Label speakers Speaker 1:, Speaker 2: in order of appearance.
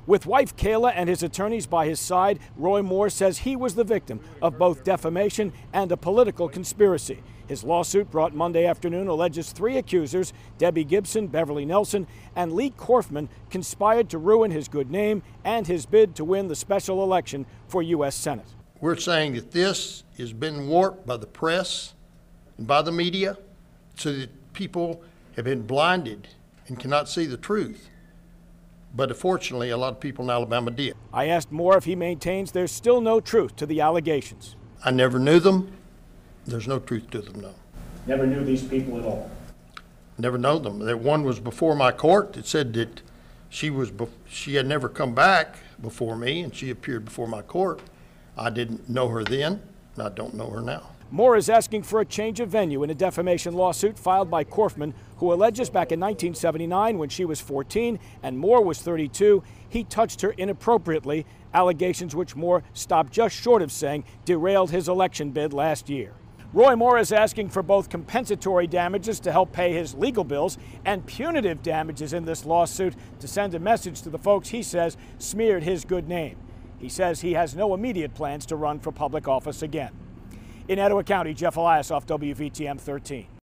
Speaker 1: With wife Kayla and his attorneys by his side, Roy Moore says he was the victim of both defamation and a political conspiracy. His lawsuit, brought Monday afternoon, alleges 3 accusers, Debbie Gibson, Beverly Nelson, and Lee Korfman, conspired to ruin his good name and his bid to win the special election for U.S. Senate.
Speaker 2: We're saying that this has been warped by the press and by the media so that people have been blinded and cannot see the truth. But unfortunately, a lot of people in Alabama did.
Speaker 1: I asked Moore if he maintains there's still no truth to the allegations.
Speaker 2: I never knew them. There's no truth to them, no.
Speaker 1: Never knew these people at all?
Speaker 2: Never know them. That one was before my court. It said that she had never come back before me, and she appeared before my court. I didn't know her then, and I don't know her now.
Speaker 1: Moore is asking for a change of venue in a defamation lawsuit filed by Korfman, who alleges back in 1979, when she was 14 and Moore was 32, he touched her inappropriately, allegations which Moore stopped just short of saying derailed his election bid last year. Roy Moore is asking for both compensatory damages to help pay his legal bills and punitive damages in this lawsuit to send a message to the folks he says smeared his good name. He says he has no immediate plans to run for public office again. In Etowah County, Jeff Elias off WVTM 13.